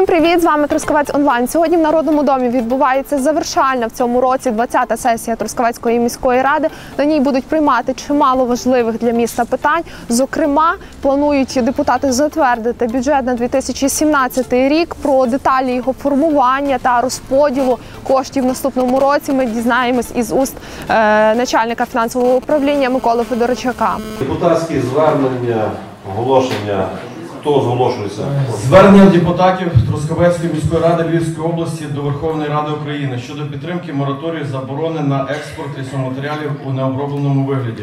привіт! З вами Трускавець Онлайн. Сьогодні в Народному домі відбувається завершальна в цьому році 20-та сесія Трускавецької міської ради. На ній будуть приймати чимало важливих для міста питань. Зокрема, планують депутати затвердити бюджет на 2017 рік. Про деталі його формування та розподілу коштів в наступному році ми дізнаємось із уст начальника фінансового управління Миколи Федорчака. Депутатські звернення, оголошення. Хто зголошується? Звернення депутатів Трускавецької міської ради Львівської області до Верховної Ради України щодо підтримки мораторію заборони на експорт лісоматеріалів у необробленому вигляді.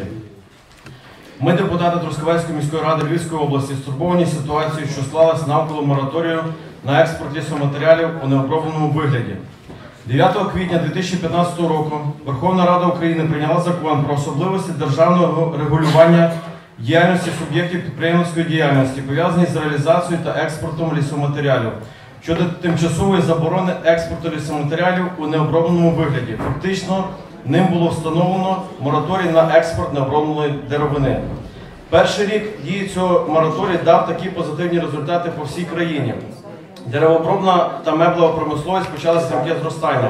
Ми, депутати Трускавецької міської ради Львівської області, стурбовані ситуацією, що склалась навколо мораторію на експорт лісоматеріалів у необробленому вигляді. 9 квітня 2015 року Верховна Рада України прийняла закон про особливості державного регулювання діяльності суб'єктів підприємницької діяльності, пов'язані з реалізацією та експортом лісоматеріалів, щодо тимчасової заборони експорту лісоматеріалів у необробленому вигляді. Фактично, ним було встановлено мораторій на експорт необробленої деревини. Перший рік дії цього мораторію дав такі позитивні результати по всій країні. Деревообробна та меблева промисловість почала стрімке зростання.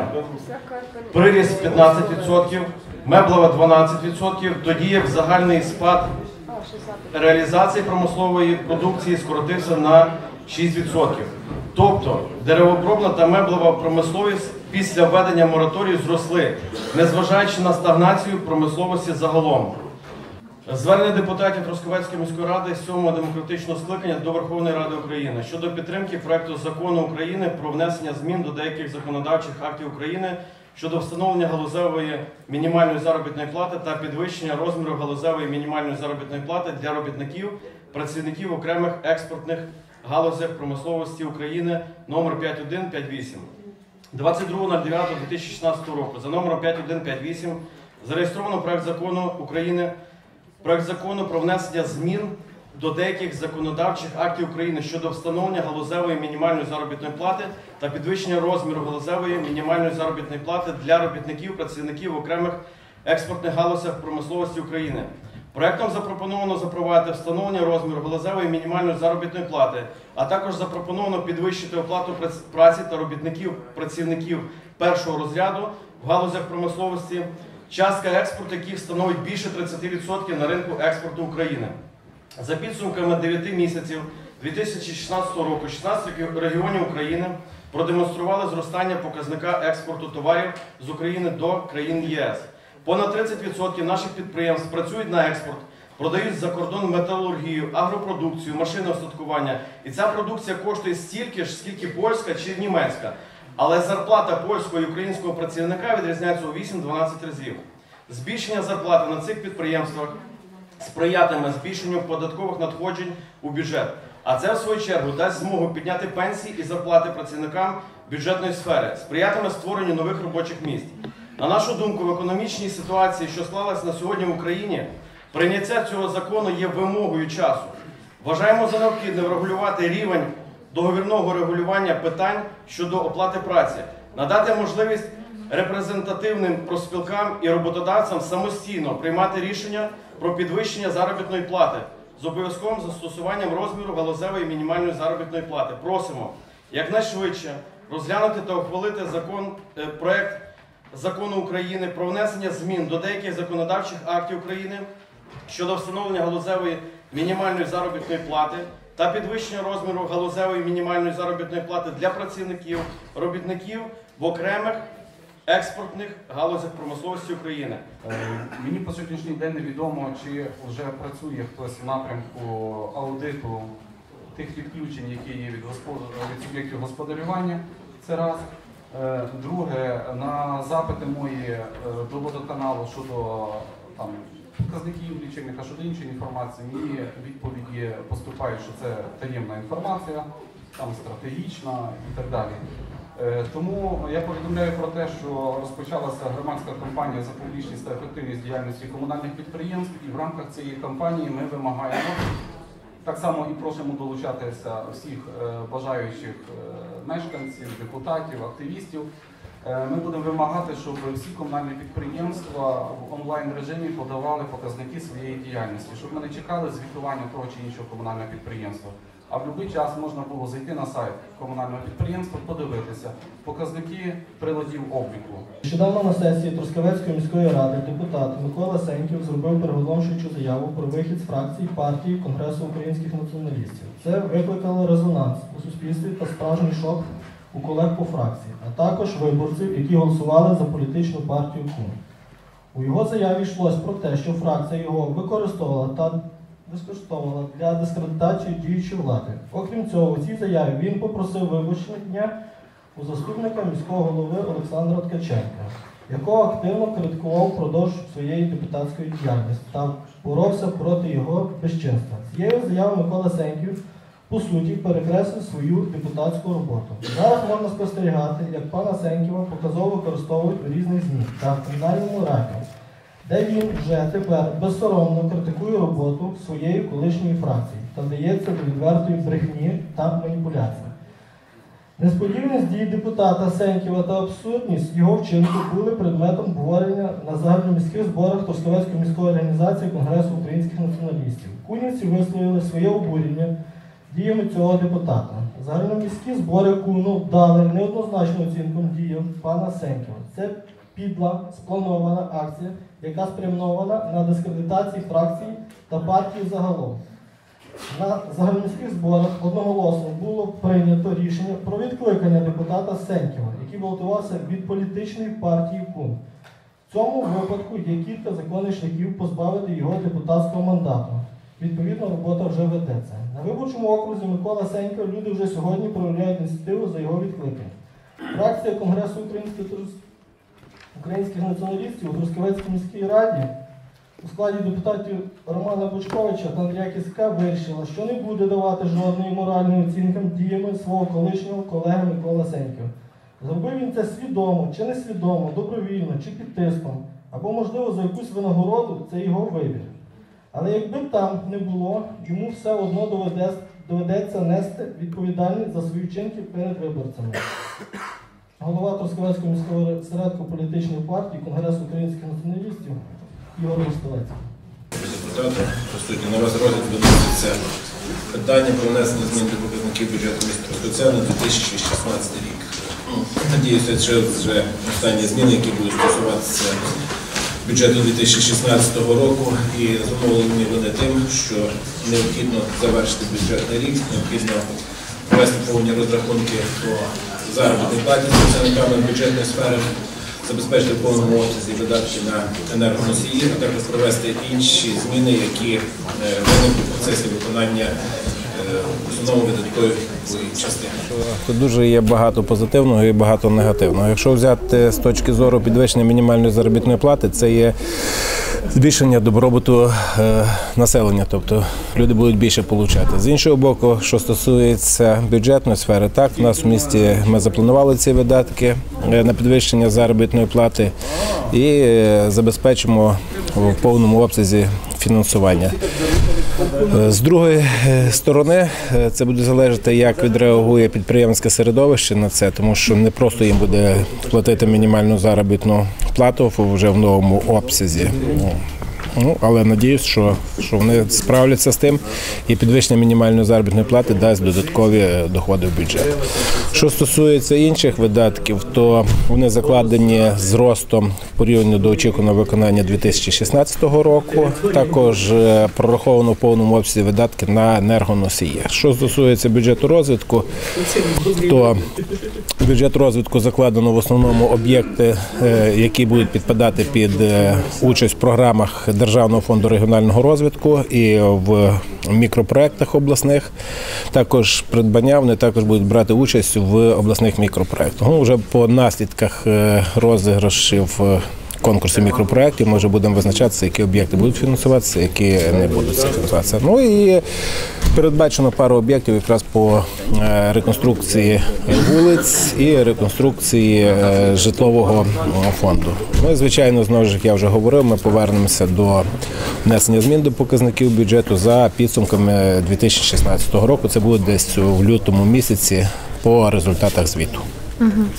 Приріст 15%, меблева 12%, тоді як загальний спад реалізації промислової продукції скоротився на 6%. Тобто деревообробна та меблева промисловість після введення мораторію зросли, незважаючи на стагнацію промисловості загалом. Звернення депутатів Трускавецької міської ради 7-го демократичного скликання до Верховної Ради України щодо підтримки проекту закону України про внесення змін до деяких законодавчих актів України щодо встановлення галузевої мінімальної заробітної плати та підвищення розміру галузевої мінімальної заробітної плати для робітників, працівників окремих експортних галузях промисловості України номер 5158. 22.09.2016 року за номером 5158 зареєстровано проект закону про внесення змін до деяких законодавчих актів України щодо встановлення галузевої мінімальної заробітної плати та підвищення розміру галузевої мінімальної заробітної плати для робітників, працівників окремих експортних галузях промисловості України. Проектом запропоновано запровадити встановлення розміру галузевої мінімальної заробітної плати, а також запропоновано підвищити оплату праці та робітників, працівників першого розряду в галузях промисловості, частка експорту яких становить більше 30% на ринку експорту України. За підсумками 9 місяців 2016 року 16 регіонів України продемонстрували зростання показника експорту товарів з України до країн ЄС. Понад 30% наших підприємств працюють на експорт, продають за кордон металургію, агропродукцію, машинне устаткування. І ця продукція коштує стільки ж, скільки польська чи німецька. Але зарплата польського і українського працівника відрізняється у 8-12 разів. Збільшення зарплати на цих підприємствах сприятиме збільшенню податкових надходжень у бюджет. А це, в свою чергу, дасть змогу підняти пенсії і зарплати працівникам бюджетної сфери, сприятиме створенню нових робочих місць. На нашу думку, в економічній ситуації, що склалась на сьогодні в Україні, прийняття цього закону є вимогою часу. Вважаємо за необхідне врегулювати рівень договірного регулювання питань щодо оплати праці, надати можливість репрезентативним профспілкам і роботодавцям самостійно приймати рішення про підвищення заробітної плати з обов'язковим застосуванням розміру галузевої мінімальної заробітної плати. Просимо якнайшвидше розглянути та ухвалити проект закону України про внесення змін до деяких законодавчих актів України щодо встановлення галузевої мінімальної заробітної плати та підвищення розміру галузевої мінімальної заробітної плати для працівників, робітників в окремих експортних галузях промисловості України. Мені по сьогоднішній день невідомо, чи вже працює хтось в напрямку аудиту тих відключень, які є від суб'єктів господарювання. Це раз. Друге, на запити мої до водоканалу щодо показників лічильника, щодо іншої інформації, мені відповіді поступають, що це таємна інформація, стратегічна і так далі. Тому я повідомляю про те, що розпочалася громадська кампанія за публічність та ефективність діяльності комунальних підприємств, і в рамках цієї кампанії ми вимагаємо, так само і просимо долучатися всіх бажаючих мешканців, депутатів, активістів. Ми будемо вимагати, щоб всі комунальні підприємства в онлайн-режимі подавали показники своєї діяльності, щоб ми не чекали звітування того чи іншого комунального підприємства. а в будь-який час можна було зайти на сайт комунального підприємства, подивитися показники приладів обліку. Нещодавно на сесії Трускавецької міської ради депутат Микола Сеньків зробив приголомшуючу заяву про вихід з фракції партії Конгресу українських націоналістів. Це викликало резонанс у суспільстві та справжній шок у колег по фракції, а також виборців, які голосували за політичну партію КУН. У його заяві йшлось про те, що фракція його використовувала та безкоштовно для дискредитації діючої влади. Окрім цього, у цій заяві він попросив вибачення у заступника міського голови Олександра Ткаченка, якого активно критикував впродовж своєї депутатської діяльності та боровся проти його безчинства. Цією заявою Микола Сеньків, по суті, перекреслив свою депутатську роботу. Зараз можна спостерігати, як пана Сеньківа показово використовують у різних ЗМІ та в кримінальному раді, де він вже тепер безсоромно критикує роботу своєї колишньої фракції та вдається до відвертої брехні та маніпуляції. Несподіваність дій депутата Сеньківа та абсурдність його вчинку були предметом обговорення на загальноміських зборах Трускавецької міської організації Конгресу українських націоналістів. Кунівці висловили своє обурення діями цього депутата. Загальноміські збори КУНу дали неоднозначну оцінку діям пана Сеньківа. Це підла, спланована акція, яка спрямована на дискредитацію фракції та партії загалом. На загальноміських зборах одноголосно було прийнято рішення про відкликання депутата Сеньківа, який балотувався від політичної партії КУН. В цьому випадку є кілька законних шляхів позбавити його депутатського мандату. Відповідно, робота вже ведеться. На виборчому окрузі Микола Сеньків люди вже сьогодні проявляють ініціативу за його відкликання. Фракція Конгресу українських націоналістів у Трускавецькій міській раді у складі депутатів Романа Бучковича та Андрія Кіська вирішила, що не буде давати жодної моральної оцінки діями свого колишнього колеги Микола Сеньків. Зробив він це свідомо чи несвідомо, добровільно чи під тиском, або, можливо, за якусь винагороду – це його вибір. Але якби там не було, йому все одно доведеться нести відповідальність за свої вчинки перед виборцями. Голова Трускавецької міського осередку політичної партії Конгресу українських націоналістів Ігор Мостовець. Депутати, присутні на розгляд виноситься питання про внесення змін до показників бюджету міста Трускавця на 2016 рік. Надіюся, що вже останні зміни, які будуть стосуватися бюджету 2016 року, і зумовлені вони тим, що необхідно завершити бюджетний рік, необхідно провести повні розрахунки по заробітній платі з працівниками бюджетної сфери, забезпечити в повному обсязі видатки на енергоносії, а також провести інші зміни, які виникли в процесі виконання основної видаткової частини. Тут дуже є багато позитивного і багато негативного. Якщо взяти з точки зору підвищення мінімальної заробітної плати, це є збільшення добробуту населення, тобто люди будуть більше отримати. З іншого боку, що стосується бюджетної сфери, так, в нас в місті ми запланували ці видатки на підвищення заробітної плати і забезпечимо в повному обсязі фінансування. З другої сторони, це буде залежати, як відреагує підприємницьке середовище на це, тому що не просто їм буде платити мінімальну заробітну плату вже в новому обсязі. Але надіюсь, що вони справляться з тим, і підвищення мінімальної заробітної плати дасть додаткові доходи в бюджет. Що стосується інших видатків, то вони закладені з ростом в порівнянні до очікуваного виконання 2016 року. Також прораховано в повному обсязі видатки на енергоносії. Що стосується бюджету розвитку, то бюджет розвитку закладено в основному об'єкти, які будуть підпадати під участь в програмах Державного фонду регіонального розвитку і в мікропроєктах обласних. Також придбання, вони також будуть брати участь в обласних мікропроєктах. Вже по наслідках розіграшів конкурсів мікропроєктів ми вже будемо визначатися, які об'єкти будуть фінансуватися, які не будуть фінансуватися. Ну і передбачено пару об'єктів якраз по реконструкції вулиць і реконструкції житлового фонду. Ну і, звичайно, знову ж, як я вже говорив, ми повернемося до внесення змін до показників бюджету за підсумками 2016 року. Це буде десь в лютому місяці по результатах звіту.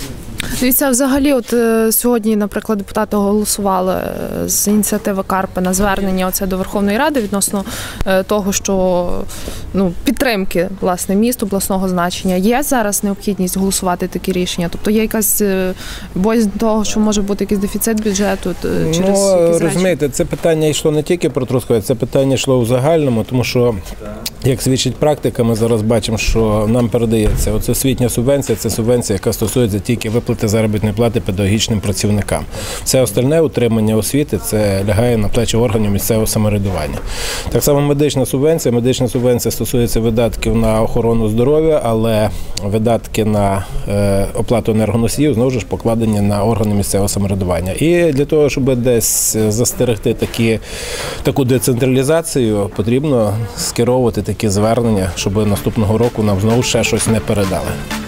Дивіться, взагалі, от сьогодні, наприклад, депутати голосували з ініціативи Карпина звернення оце до Верховної Ради відносно того, що підтримки власне міст обласного значення. Є зараз необхідність голосувати такі рішення? Тобто є якась боязнь того, що може бути якийсь дефіцит бюджету через якісь розумієте, це питання йшло не тільки про Трускавець, це питання йшло у загальному, тому що, як свідчить практика, ми зараз бачимо, що нам передається оце освітня субвенція, це субвенція, яка стосується тільки виплати заробітної плати педагогічним працівникам. Все остальне утримання освіти це лягає на плечі органів місцевого самоврядування. Так само медична субвенція стосується видатків на охорону здоров'я, але видатки на оплату енергоносіїв знову ж покладені на органи місцевого самоврядування. І для того, щоб десь застерегти таку децентралізацію, потрібно скеровувати такі звернення, щоб наступного року нам знову ще щось не передали.